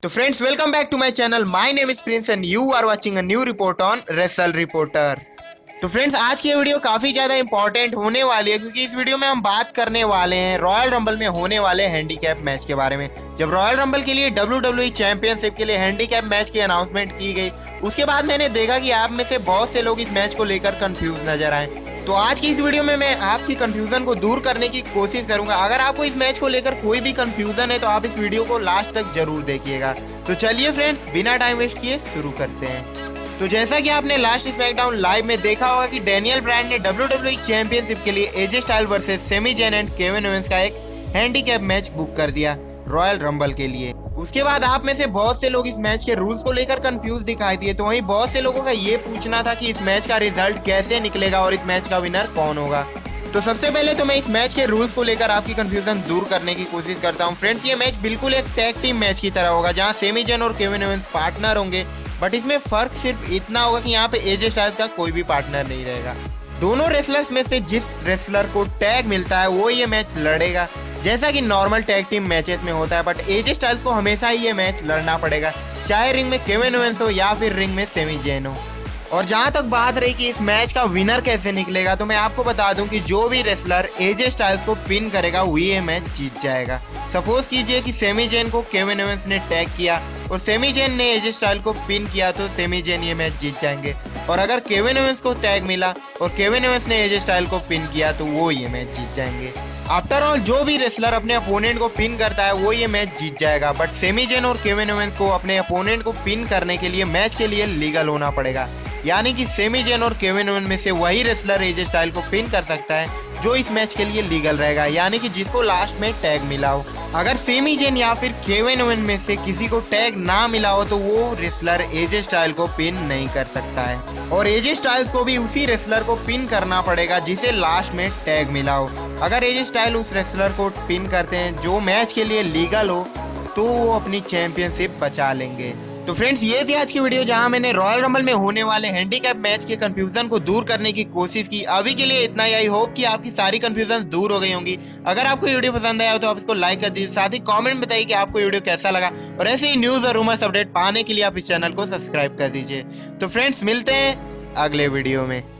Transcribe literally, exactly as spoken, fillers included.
तो friends, welcome back to my channel. My name is Prince and you are watching a new report on wrestle reporter. तो friends, आज की video काफी ज्यादा important होने वाली है क्योंकि इस वीडियो में हम बात करने वाले हैं रॉयल रंबल में होने वाले हैंडीकैप मैच के बारे में। जब रॉयल रंबल के लिए डब्ल्यू डब्ल्यू ई चैंपियनशिप के लिए हैंडीकैप मैच की अनाउंसमेंट की गई, उसके बाद मैंने देखा कि आप में से बहुत से लोग इस मैच को लेकर कंफ्यूज नजर आए। तो आज की इस वीडियो में मैं आपकी कंफ्यूजन को दूर करने की कोशिश करूंगा। अगर आपको इस मैच को लेकर कोई भी कंफ्यूजन है तो आप इस वीडियो को लास्ट तक जरूर देखिएगा। तो चलिए फ्रेंड्स, बिना टाइम वेस्ट किए शुरू करते हैं। तो जैसा कि आपने लास्ट स्मैकडाउन लाइव में देखा होगा कि डैनियल ब्रायन ने डब्ल्यू डब्ल्यू ई चैंपियनशिप के लिए AJ style versus Sami Zayn and Kevin Owens का एक हैंडीकैप मैच बुक कर दिया रॉयल रंबल के लिए। उसके बाद आप में से बहुत से लोग इस मैच के रूल्स को लेकर कंफ्यूज दिखाई दिए। तो वहीं बहुत से लोगों का ये पूछना था कि इस मैच का रिजल्ट कैसे निकलेगा और इस मैच का विनर कौन होगा। तो सबसे पहले तो मैं इस मैच के रूल्स को लेकर आपकी कंफ्यूजन दूर करने की कोशिश करता हूं। फ्रेंड्स, ये मैच बिल्कुल एक टैग टीम मैच की तरह होगा जहां सेमी जेन और केविन ओवेंस पार्टनर होंगे, बट इसमें फर्क सिर्फ इतना होगा कि यहाँ पे एजे स्टाइल्स का कोई भी पार्टनर नहीं रहेगा। दोनों रेसलर्स में से जिस रेसलर को टैग मिलता है वो ये मैच लड़ेगा, जैसा कि नॉर्मल टैग टीम मैचेस में होता है। बट एजे स्टाइल्स को हमेशा ही ये मैच लड़ना पड़ेगा, चाहे रिंग में केविन ओवेंस हो या फिर रिंग में सेमी जेन हो। और जहां तक बात रही कि इस मैच का विनर कैसे निकलेगा, तो मैं आपको बता दूं कि जो भी रेसलर एजे स्टाइल्स को पिन करेगा वही ये मैच जीत जाएगा। सपोज कीजिए कि सेमी जेन को केविन ओवेंस ने टैग किया और सेमी जेन ने एजे स्टाइल को पिन किया, तो सेमी जेन ये मैच जीत जाएंगे। और अगर केविन ओवेंस को टैग मिला और केविन ओवेंस ने एजे स्टाइल को पिन किया, तो वो ये मैच जीत जाएंगे। आफ्टर ऑल, जो भी रेसलर अपने अपोनेंट को पिन करता है वो ये मैच जीत जाएगा। बट सेमी जेन और केविन ओवेंस को अपने अपोनेंट को पिन करने के लिए मैच के लिए लीगल होना पड़ेगा, यानी कि सेमी जेन और केविन ओवेंस में से वही रेसलर एजे स्टाइल को पिन कर सकता है जो इस मैच के लिए लीगल रहेगा, यानी कि जिसको लास्ट में टैग मिला हो। अगर सेमी जेन या फिर केविन ओवेंस में से किसी को टैग ना मिला हो तो वो रेसलर एजे स्टाइल को पिन नहीं कर सकता है, और एजे स्टाइल्स को भी उसी रेसलर को पिन करना पड़ेगा जिसे लास्ट में टैग मिला हो। अगर एजे स्टाइल उस रेसलर को पिन करते हैं जो मैच के लिए लीगल हो, तो वो अपनी चैंपियनशिप बचा लेंगे। तो फ्रेंड्स, ये थी आज की वीडियो जहां मैंने रॉयल रंबल में होने वाले हैंडीकैप मैच के कंफ्यूजन को दूर करने की कोशिश की। अभी के लिए इतना ही। आई होप कि आपकी सारी कंफ्यूजन दूर हो गई होंगी। अगर आपको वीडियो पसंद आया हो तो आप इसको लाइक कर दीजिए, साथ ही कमेंट बताइए कि आपको वीडियो कैसा लगा, और ऐसे ही न्यूज और रूमर्स अपडेट पाने के लिए आप इस चैनल को सब्सक्राइब कर दीजिए। तो फ्रेंड्स, मिलते हैं अगले वीडियो में।